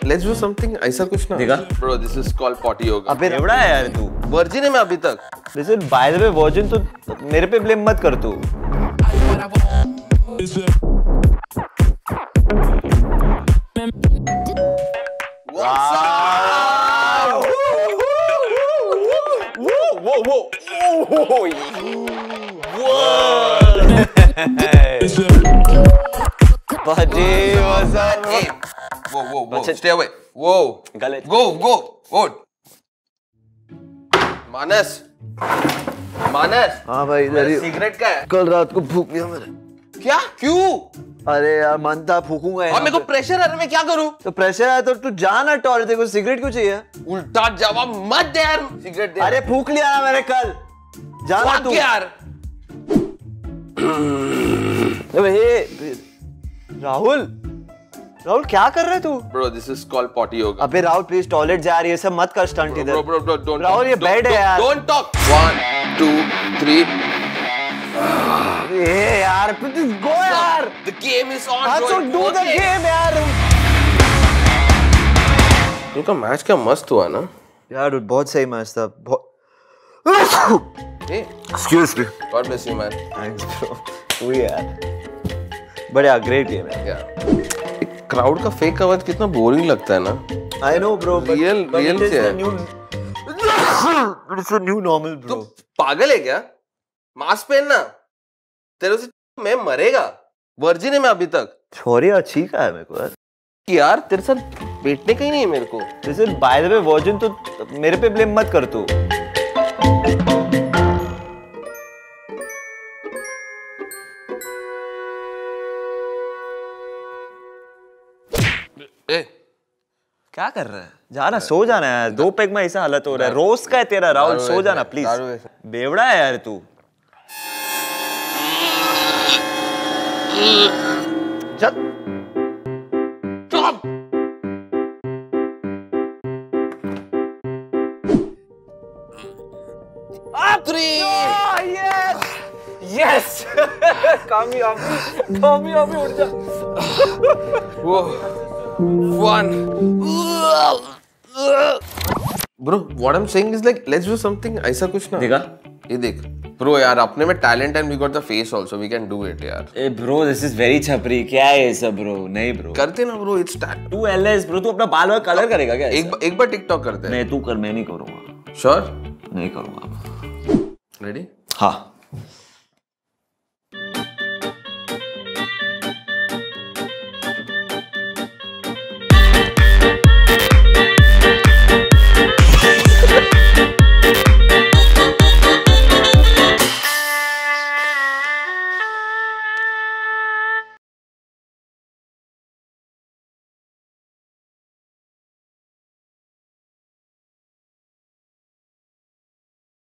Let's do something ऐसा कुछ ना। देखा bro this is called potty yoga. अबे एवढा है यार तू। वर्जिन है मैं अभी तक। Listen by the way virgin तो मेरे पे ब्लेम मत कर तू। Buddy, what's up? Hey, whoa, stay away. Whoa, गलत। go. मानस। हाँ भाई इधर ही। सिगरेट का है। कल रात को भूख लिया मेरे। क्या? क्यों? अरे यार मन था फूकूंगा और मेरे को प्रेशर है, मैं क्या करूं? तो प्रेशर आया तो तू जा ना टॉयलेट, तेरे को सिगरेट क्यों चाहिए? उल्टा जवाब मत दे यार। सिगरेट दे। अरे फूक लिया ना मैंने कल, जाना तू यार। राहुल क्या कर रहा है तू? Bro, this is called potty yoga. अबे राहुल प्लीज टॉयलेट जा रही है, सब मत कर स्टंट इधर। Bro, don't. राहुल ये बेड है यार। Don't talk. 1, 2, 3. ये यार प्लीज गो यार। The game is on. हाँ तो do the game यार। इनका मैच क्या मस्त हुआ ना यार, बहुत सही मैच था। Hey, Excuse me. God bless you, man. Thanks bro. तू यार। But yeah, great game है। Yeah. क्राउड का फेक आवाज कितना बोरिंग लगता है ना। I know bro. Real से है। It's a new normal bro. तू पागल है क्या? मास्क पहनना। तेरे से मैं मरेगा। वर्जिन है मैं अभी तक। छोरी अच्छी का है मेरे को यार। यार तेरे साथ बैठने का ही नहीं है मेरे को। Listen, by the way, virgin तो मेरे पे ब्लेम मत कर तू। क्या कर रहा है? जाना सो जाना यार, 2 पैक में ऐसा हालत हो रहा है। रोज का है तेरा राहुल, सो जाना प्लीज। बेवड़ा है यार तू। Stop! Yes! कामयाबी उठ जा। One. Bro, what I'm saying is like, let's do something ऐसा कुछ ना। देखा? ये देख। Bro यार अपने में talent and we got the face also, we can do it यार। ए bro, this is very छपरी। क्या है ये सब bro? नहीं bro। करते ना bro, it's talent। तू LS bro, तू अपना बाल वाल कलर करेगा क्या? एक बार TikTok करते हैं। नहीं तू कर, मैं नहीं करूँगा। Sure? नहीं करूँगा। Ready? हाँ।